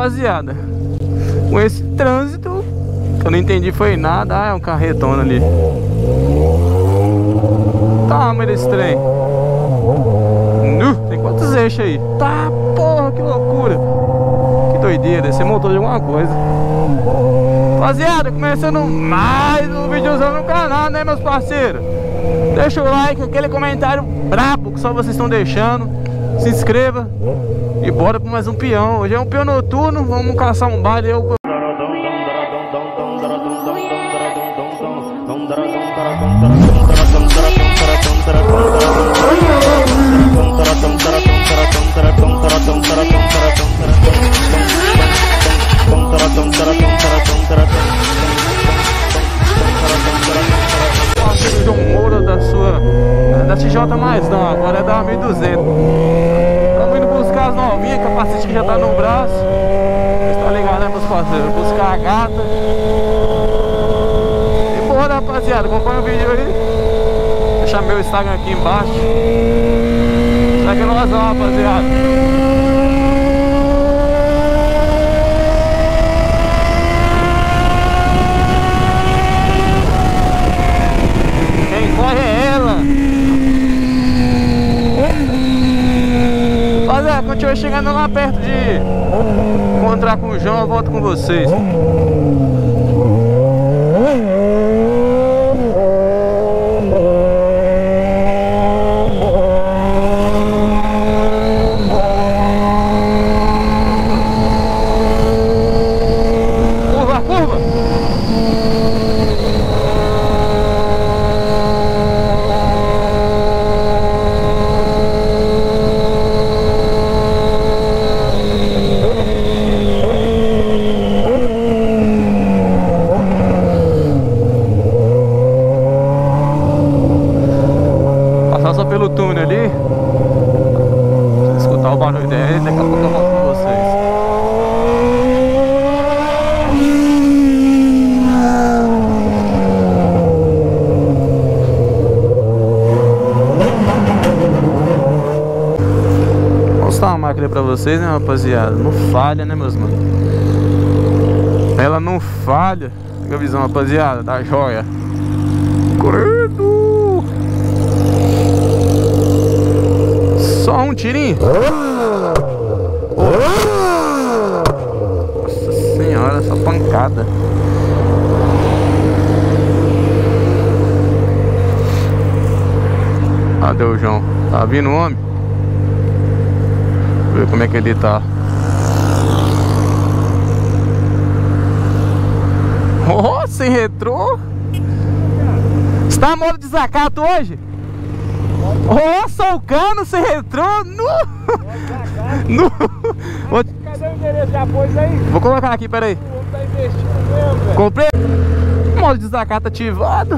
rapaziada, com esse trânsito, que eu não entendi foi nada. Ah, é um carretona ali. Toma desse trem. Tem quantos eixos aí? Tá, porra, que loucura. Que doideira, esse é motor de alguma coisa. Rapaziada, começando mais um videozão no canal, né, meus parceiros? Deixa o like, aquele comentário brabo que só vocês estão deixando. Se inscreva e bora para mais um peão. Hoje é um peão noturno, vamos caçar um baile. João Moura da XJ mais não, agora é da 1200. Estamos indo buscar as novinhas, capacete que já tá no braço. Vocês estão ligados, né, meus parceiros? Buscar a gata. E bora, rapaziada, acompanha o vídeo aí. Deixar meu Instagram aqui embaixo. Segue nós lá, rapaziada. Corre ela. Rapaziada, quando estiver chegando lá perto de encontrar com o João, eu volto com vocês. Curva, curva. Só pelo túnel ali. Escutar o barulho dele, daqui a pouco eu volto com vocês. Vou mostrar uma máquina pra vocês, né, rapaziada? Não falha, né, meus manos? Ela não falha. Pega a visão, rapaziada, da joia. Credo! Só um tirinho. Nossa senhora, só pancada. Cadê o João? Tá vindo o homem? Vamos ver como é que ele tá. Oh, sem retrô. Você tá modo de desacato hoje? Oh, solcando, você retrô. Cadê o endereço de apoio aí? Vou colocar aqui, peraí. Tá investindo mesmo, velho. Comprei. Modo de desacato ativado.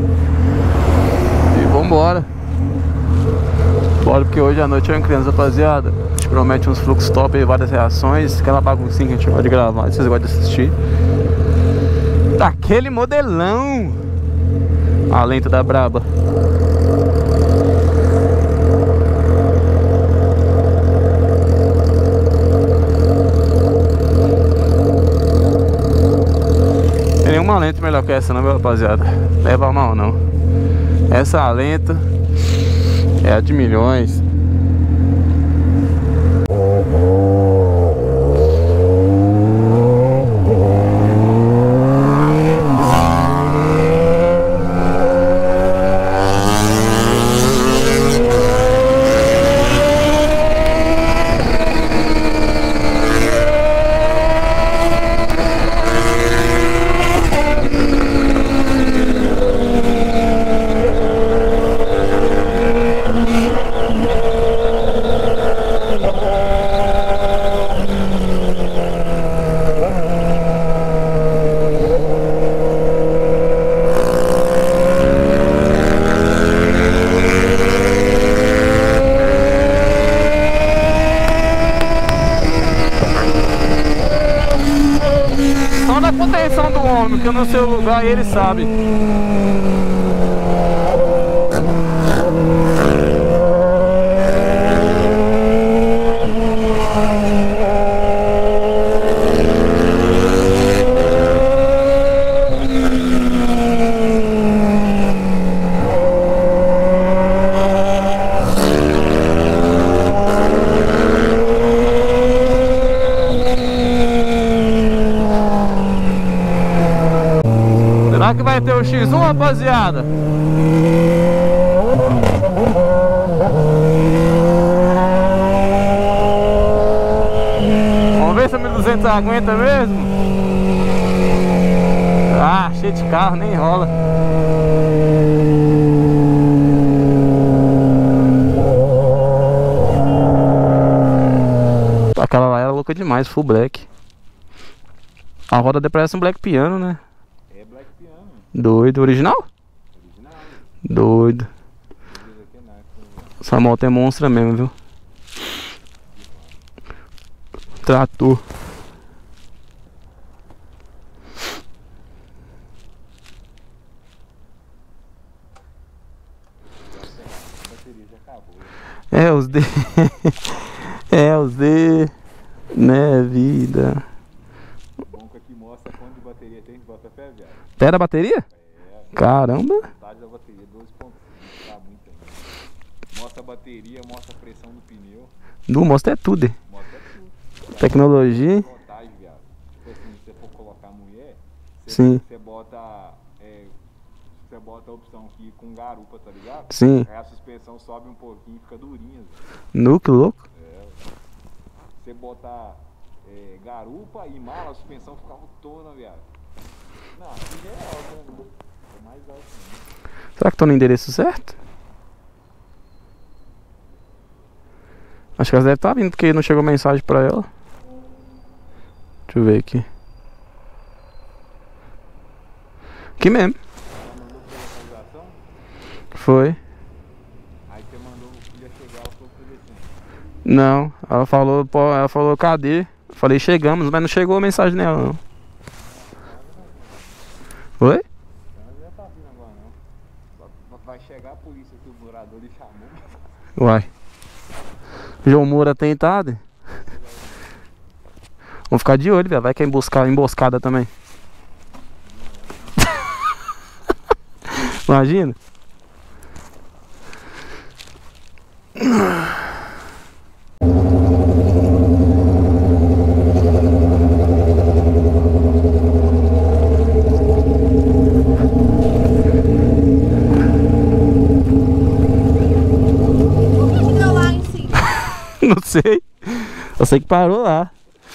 E vambora. Bora, porque hoje à noite é uma criança, rapaziada. A gente promete uns fluxos top aí, várias reações. Aquela baguncinha que a gente gosta de gravar, vocês gostam de assistir. Daquele modelão. A lenta da braba. Nenhuma lente melhor que essa não, meu rapaziada. Leva mal não. Essa lenta é a de milhões. Que eu no seu lugar e ele sabe. o X1, rapaziada. Vamos ver se a 1200 aguenta mesmo. Ah, cheio de carro, nem rola. Aquela lá era louca demais, full black. A roda até parece um black piano, né? É black piano. Doido, original? Original. Doido. Essa moto é monstra mesmo, viu? Trator. É, os D. É, os D. Né, vida. O bom que aqui mostra quanto de bateria tem, bota fé, viado. Pera a bateria? É. Caramba. Metade da bateria, 12,5. Tá muito ainda. Mostra a bateria, mostra a pressão do pneu. Não mostra é tudo. Mostra tudo. Tecnologia. Contagem, viado. Tipo assim, se você for colocar mulher, Sim. você bota a opção aqui com garupa, tá ligado? Sim. Aí a suspensão sobe um pouquinho e fica durinha. Que louco. Você botar garupa e mala, a suspensão ficava tona, viado. Não, aqui já é alto, né, mano? É mais alto ainda. Será que tô no endereço certo? Acho que elas devem estar vindo porque não chegou mensagem pra ela. Deixa eu ver aqui. Aqui mesmo. Ela mandou pra localização, Foi. aí você mandou que ia chegar, ela falou pra descer. Não, ela falou cadê? Eu falei chegamos, mas não chegou a mensagem nela não. Oi? Ela já tá vindo agora, não. Vai chegar a polícia aqui, o morador lhe chamou. Uai. João Moura tentado. Vamos ficar de olho, velho. Vai que é emboscada também. Imagina. Não sei. Eu sei que parou lá.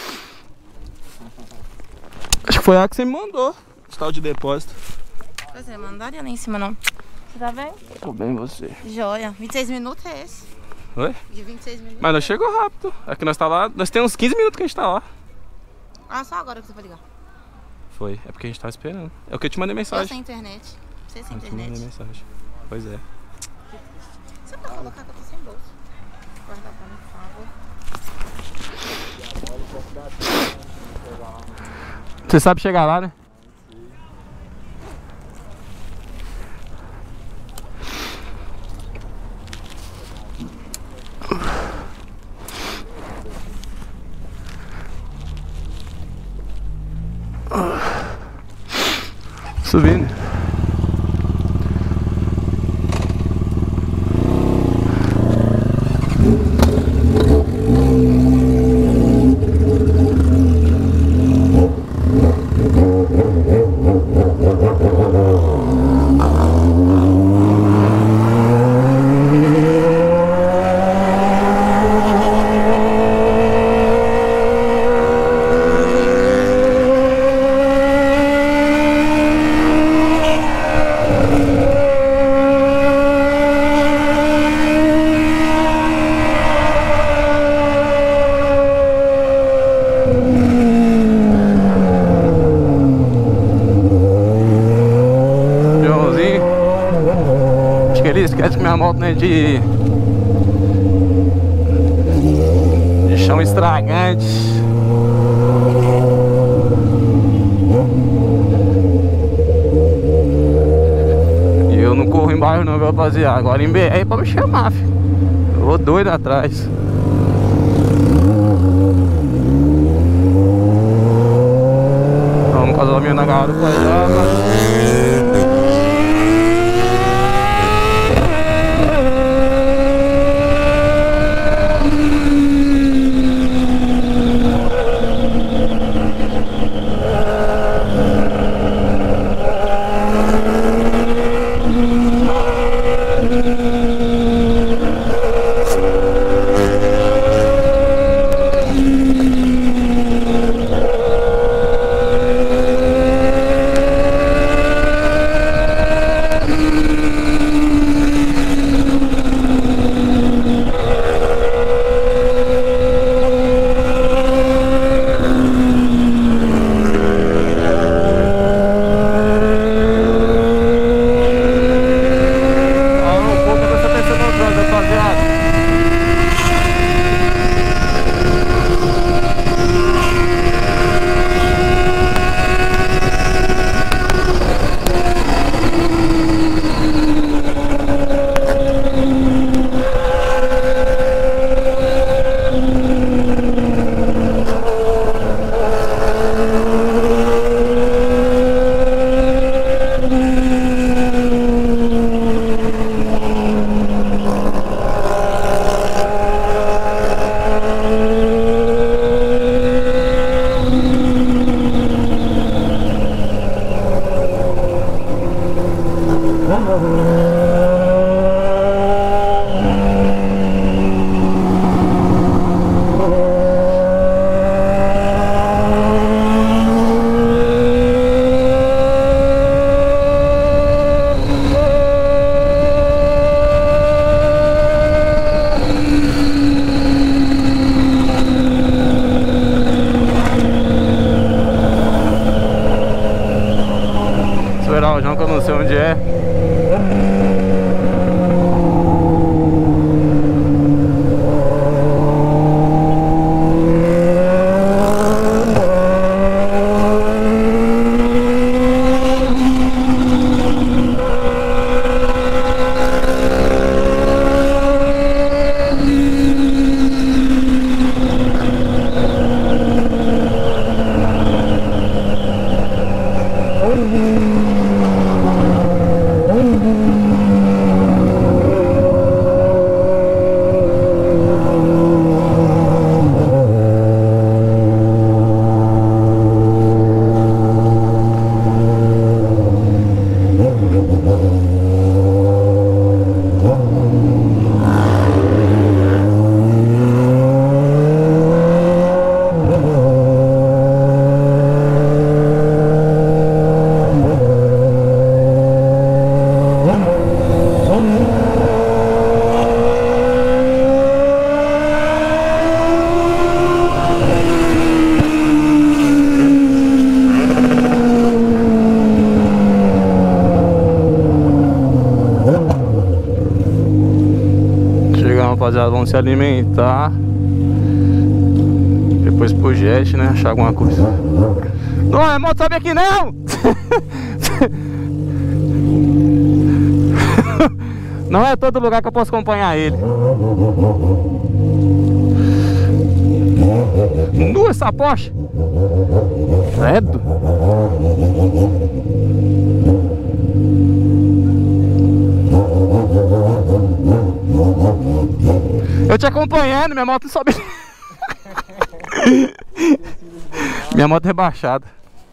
Acho que foi a que você me mandou. Esse tal de depósito. Pois é, mandaria lá em cima não. Você tá bem? Tô bem, você. Joia. 26 minutos é esse. Oi? De 26 minutos. Mas nós chegou rápido. É que nós tá lá. Nós temos uns 15 minutos que a gente tá lá. Ah, só agora que você vai ligar. Foi. É porque a gente tava esperando. É o que eu te mandei Eu mensagem. sem internet. Você sem Eu te mandei internet. mensagem. Pois é. Você pode colocar que eu tô sem bolsa. Guardar pra mim, por favor. Você sabe chegar lá, né? Subindo. Esquece que minha moto não é de chão estragante. E eu não corro em bairro não, rapaziada. Agora em BR pra me chamar, filho. Eu vou doido atrás. Vamos casar minha na garupa já, mano. vão se alimentar. Depois pro jet, né? Achar alguma coisa. Não, é moto, sabe aqui não! Não é todo lugar que eu posso acompanhar ele. Essa Porsche! Credo! Eu te acompanhando, minha moto sobe. Minha moto rebaixada.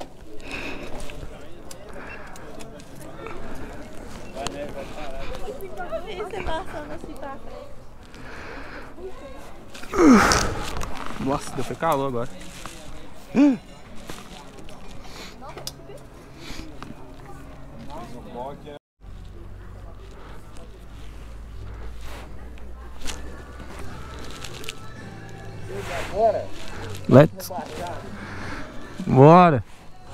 Nossa, deu calor agora. Let's. Bora.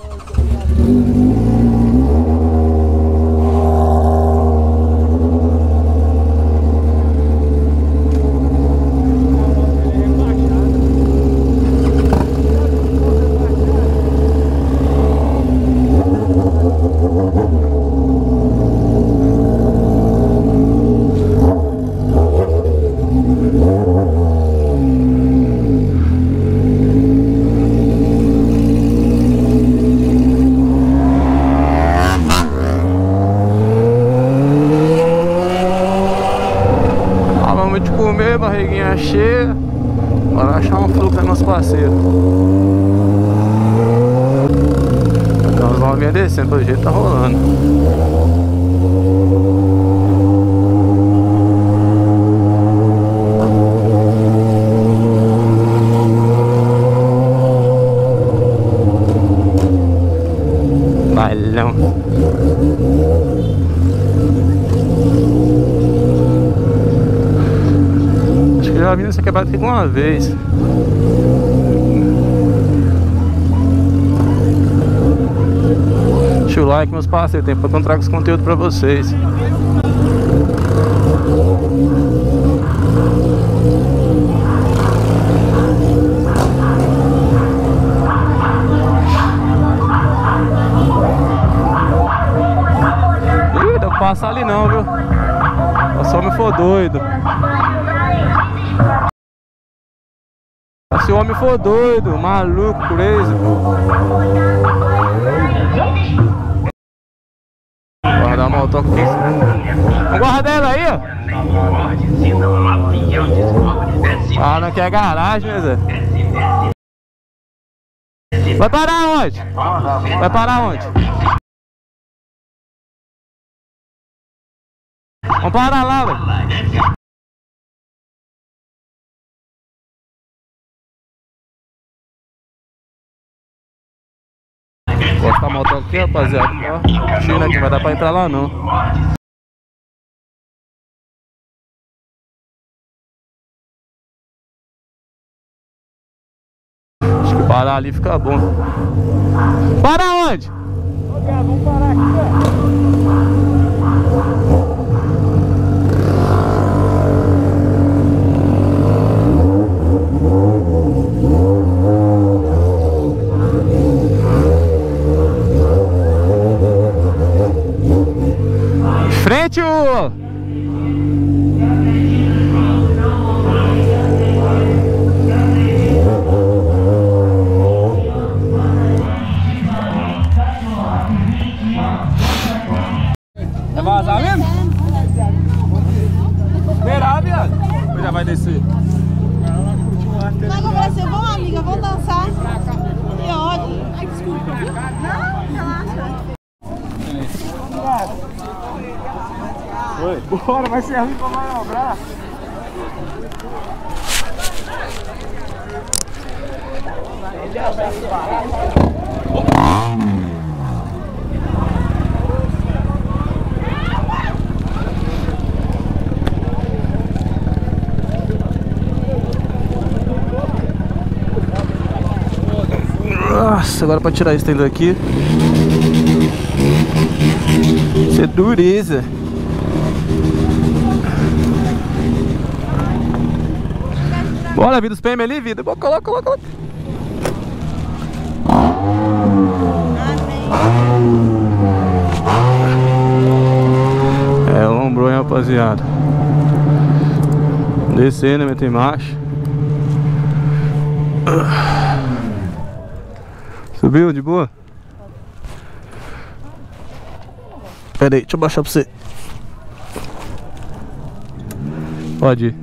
Barriguinha cheia. Bora achar um fluxo para nosso parceiro. Então os novinhos descendo, pelo jeito tá rolando. Balão. Já vi essa quebrada aqui uma vez. Deixa o like, meus parceiros, tem pra eu trago esse conteúdo pra vocês. Ih, deu pra passar ali não, viu? Só me for doido. Se o homem for doido, maluco, crazy. Guardar a moto aqui. Vamos guardar ela aí, ó. Ah, não quer garagem, né, Zé? Vai parar onde? Vai parar onde? Vamos parar lá, velho. Gosta da moto aqui, rapaziada. Ó, China aqui, vai dar pra entrar lá não. Acho que parar ali fica bom. Para onde? Vamos parar aqui, velho. Frente o... É vazar mesmo? Esperar, viado. Ou já vai descer? Não, eu falei assim, vamos amiga, vamos dançar. Que ódio. Ai, desculpa, viu? Não, relaxa. Oi. Bora, vai ser ruim pra manobrar. Nossa, agora pra tirar isso daqui. Isso é dureza. Olha, vida dos PM ali, vida. Coloca, coloca, coloca. É, lombrou, hein, rapaziada. Descendo, meter marcha. Subiu de boa? Pera aí, deixa eu baixar pra você. Pode ir.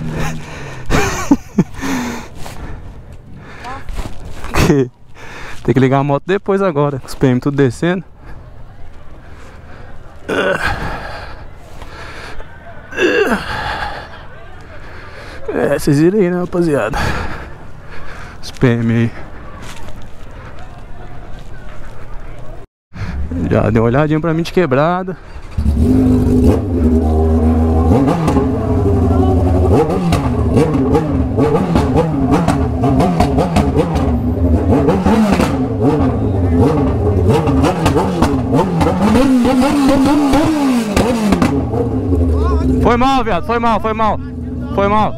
Tem que ligar a moto depois agora. Os PM tudo descendo. É, vocês viram aí, né, rapaziada? Os PM aí. Já deu uma olhadinha pra mim de quebrada. Foi mal, viado, foi mal, foi mal. Foi mal.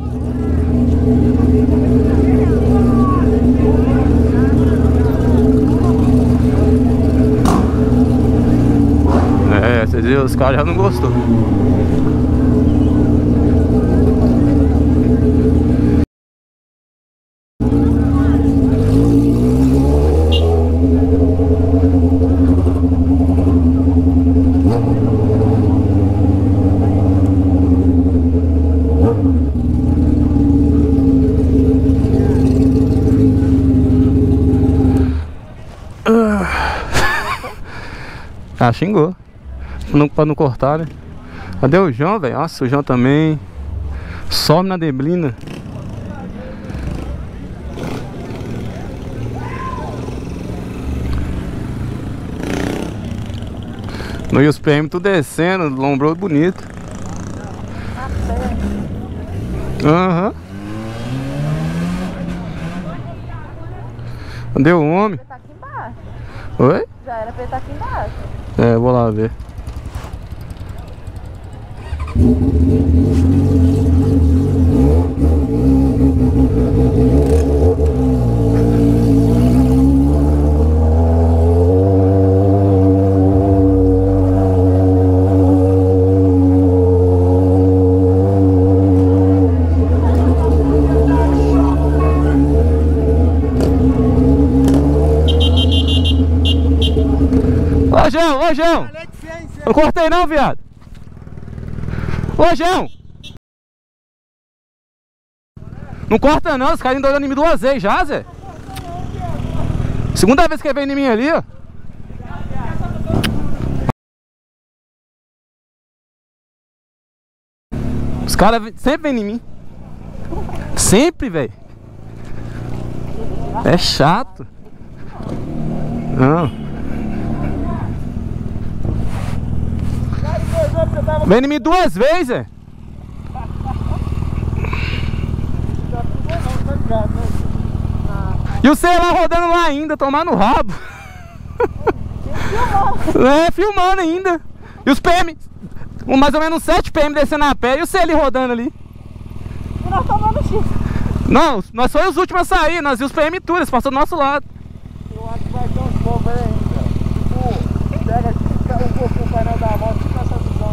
É, vocês viram, os caras já não gostou. Ah, xingou. Pra não cortar, né? Cadê o João, velho? Nossa, o João também some na neblina. No os PM tudo descendo, lombrou bonito. Aham. Cadê o homem? Tá aqui embaixo. Oi? Já era pra ele estar aqui embaixo. É, vou lá ver. Ô, João, ô, João! Não cortei não, viado! Ô, João! Não corta não, os caras ainda olhando em mim 2 vezes já, Zé! Segunda vez que vem em mim ali, ó! Os caras sempre vêm em mim! Sempre, velho! É chato! Não! Vem em mim 2 vezes, é? E o você lá rodando lá ainda, tomar no rabo. É, filmando ainda. E os PM, mais ou menos 7 PM descendo a pé. E você ali rodando ali. E nós tomando X. Não, nós foi os últimos a sair. Nós vimos os PM tudo, eles passou do nosso lado. Eu acho que vai ter uns povos aí ainda. Tipo, pega aqui o painel da moto e fica essa visão.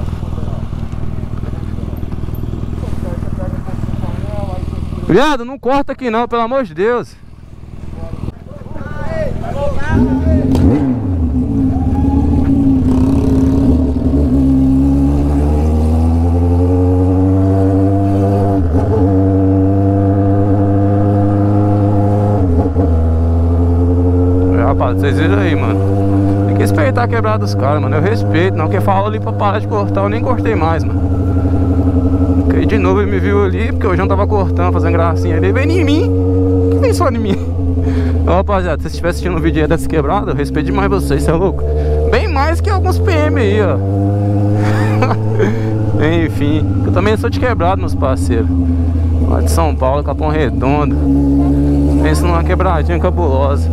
Viado, não corta aqui não, pelo amor de Deus. Rapaz, vocês viram aí, mano. Tem que respeitar a quebrada dos caras, mano. Eu respeito, não. Quem fala ali pra parar de cortar, eu nem cortei mais, mano. Porque de novo ele me viu ali, porque o João tava cortando, fazendo gracinha ali. Ele veio em mim. Quem vem só em mim? Ó, rapaziada, se vocês estiverem assistindo um vídeo aí dessa quebrada, eu respeito demais vocês, cê é louco? Bem mais que alguns PM aí, ó. Enfim, eu também sou de quebrado, meus parceiros. Lá de São Paulo, Capão Redondo. Pensa numa quebradinha cabulosa.